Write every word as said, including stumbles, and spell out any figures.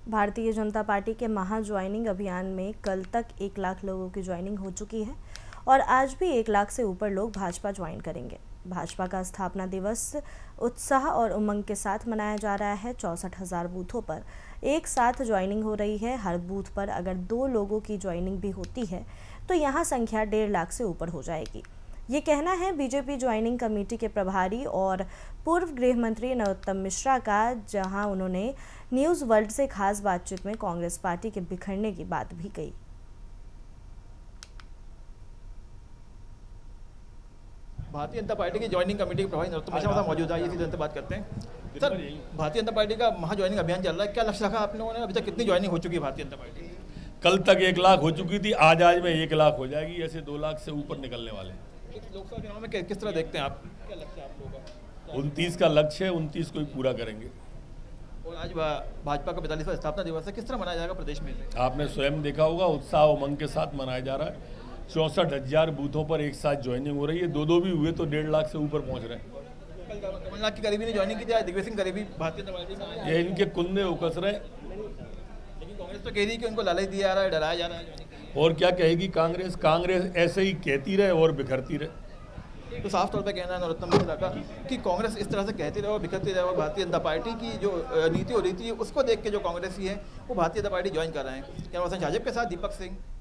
Bharatiya Janata party के महा joining अभियान में कल तक एक लाख लोगों की ज्वाइनिंग हो चुकी है और आज भी एक लाख से ऊपर लोग भाजपा ज्वाइन करेंगे। भाजपा का स्थापना दिवस उत्साह और उमंग के साथ मनाया जा रहा है। चौसठ हजार बूथों पर एक साथ ज्वाइनिंग हो रही है। हर बूथ पर अगर दो लोगों की ज्वाइनिंग भी होती है तो यहाँ संख्या डेढ़ लाख से ऊपर हो जाएगी। ये कहना है बीजेपी ज्वाइनिंग कमेटी के प्रभारी और पूर्व गृह मंत्री नरोत्तम मिश्रा का, जहां उन्होंने न्यूज़ वर्ल्ड से खास बातचीत में कांग्रेस पार्टी के बिखरने की बात भी कही। भारतीय जनता पार्टी की ज्वाइनिंग कमेटी के प्रभारी नरोत्तम मिश्रा मौजूद है। इसी जनता बात करते हैं। सर, भारतीय जनता पार्टी का महा ज्वाइनिंग अभियान चल रहा है, क्या लक्ष्य रखा आप लोगों ने? अभी तक कितनी ज्वाइनिंग हो चुकी है भारतीय जनता पार्टी? कल तक एक लाख हो चुकी थी, आज आज में एक लाख हो जाएगी। ऐसे दो लाख से ऊपर निकलने वाले हैं। लोकसभा चुनाव में किस तरह देखते हैं आप? क्या लक्ष्य है आप लोगों का? उनतीस का लक्ष्य है, उनतीस को ही पूरा करेंगे। और आज भाजपा का पैंतालीसवां स्थापना दिवस है, किस तरह मनाया जाएगा प्रदेश में? आपने स्वयं देखा होगा, उत्साह उमंग के साथ मनाया जा रहा है। चौसठ हजार बूथों पर एक साथ ज्वाइनिंग हो रही है। दो दो भी हुए तो डेढ़ लाख से ऊपर पहुंच रहे हैं। कमलनाथ की करीबी ने ज्वाइनिंग की थी, दिग्विजय सिंह करीबी भारतीय जनता पार्टी में। ये इनके कुंदे उकस रहे। लेकिन कांग्रेस तो कह रही है कि उनको लालच दिया जा रहा है, डराया जा रहा है। और क्या कहेगी कांग्रेस? कांग्रेस ऐसे ही कहती रहे और बिखरती रहे। तो साफ तौर पे कहना है नरोत्तम मिश्रा का कि कांग्रेस इस तरह से कहती रहे और बिखरती रहे और भारतीय जनता पार्टी की जो नीति और रीति है उसको देख के जो कांग्रेसी है वो भारतीय जनता पार्टी ज्वाइन कर रहे हैं। कैमरा पर्सन शाजिब के साथ दीपक सिंह।